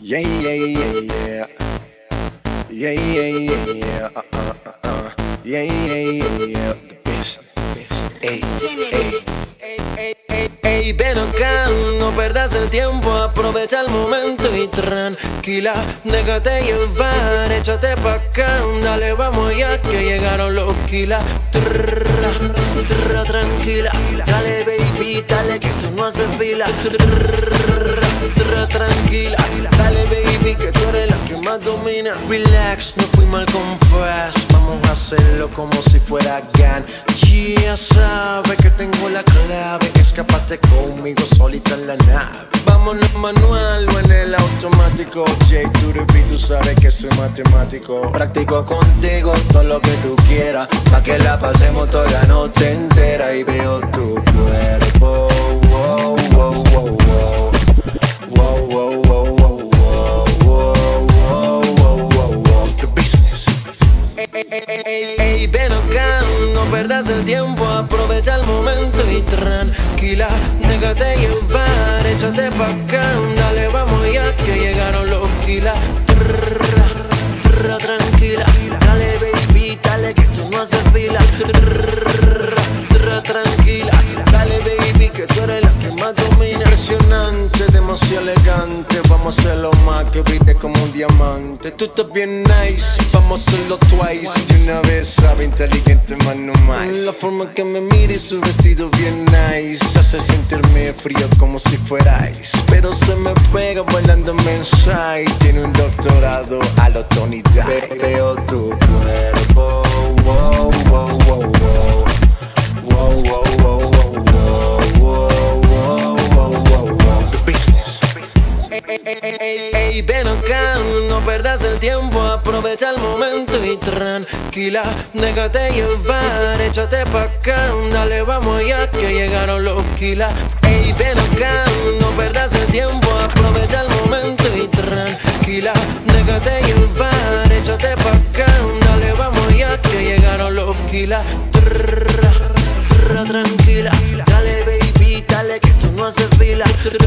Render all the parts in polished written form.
Yeah, yeah, yeah, yeah. Yeah, yeah, yeah, yeah. Yeah, yeah, yeah, yeah. The best. Ey, ey. Ey, ven acá, no perdas el tiempo, aprovecha el momento y tranquila, déjate llevar, échate pa' acá, dale, vamos ya que llegaron los kilas. Tranquila, dale baby, dale que tú no haces fila. Tranquila, dale baby que tú eres la que más domina. Relax, no fui mal con fast, vamos a hacerlo como si fuera GAN. Ya sabes que tengo la clave, escapate conmigo solita en la nave. Vámonos manual o en el automático. J to the beat, tú sabes que soy matemático. Practico contigo todo lo que tú quieras, pa' que la pasemos toda la noche entera. Y veo tu cuerpo, wow, wow, wow, wow. Wow, wow, wow, wow, wow, wow, wow, wow, wow. The business. Ey, ven acá, no perdas el tiempo, aprovecha el momento y tranquila, déjate llevar, échate pa' acá, dale, vamos ya que llegaron los kilas. Tranquila, dale baby, dale que tú no haces fila. Tranquila, dale baby que tú eres la que más domina. Impresionante, demasiado elegante, vamos a hacerlo más que viste como un diamante. Tú estás bien nice, vamos a hacerlo twice. Y una vez sabe, inteligente más no más. La forma que me mira y su vestido bien nice hace sentirme frío como si fuera ice. Pero se me pega bailando mensaje. Tiene un doctorado a lo Tony Dice. Veo tu cuerpo, wow, wow, wow, wow. Wow, wow, wow, wow, wow, wow, wow, wow, wow. The business. Ey, ven acá, no perdas el tiempo, aprovecha el momento y tranquila, déjate llevar, échate pa' acá, dale, vamos ya que llegaron los kilas. Ey, ven acá, no perdas el tiempo, aprovecha el momento y tranquila, déjate llevar, échate pa' acá, dale, vamos ya que llegaron los kilas. Tranquila, dale baby, dale que tú no haces fila.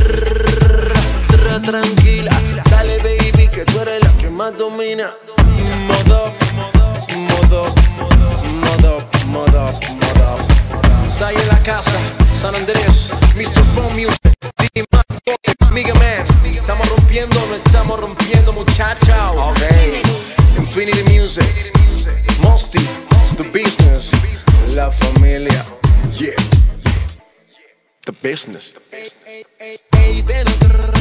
Tranquila, dale baby que tú eres la que más domina. Modo, modo, modo, modo, modo. Sai en la casa, San Andrés, Mr. Phone Music, Mega Man. Estamos rompiendo, no estamos rompiendo, muchachos. Okay. Infinity Music, Mosty, The Business, La Familia. Yeah, The Business. Ey, ven